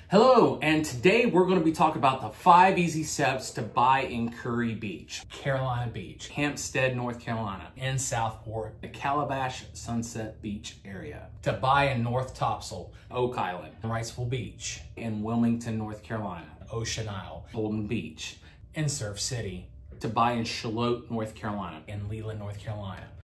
Hello, and today we're going to be talking about the 5 easy steps to buy in Curry Beach, Carolina Beach, Hampstead, North Carolina, in Southport, the Calabash Sunset Beach area, to buy in North Topsail, Oak Island, Wrightsville Beach, in Wilmington, North Carolina, Ocean Isle, Holden Beach, in Surf City, to buy in Charlotte, North Carolina, in Leland, North Carolina,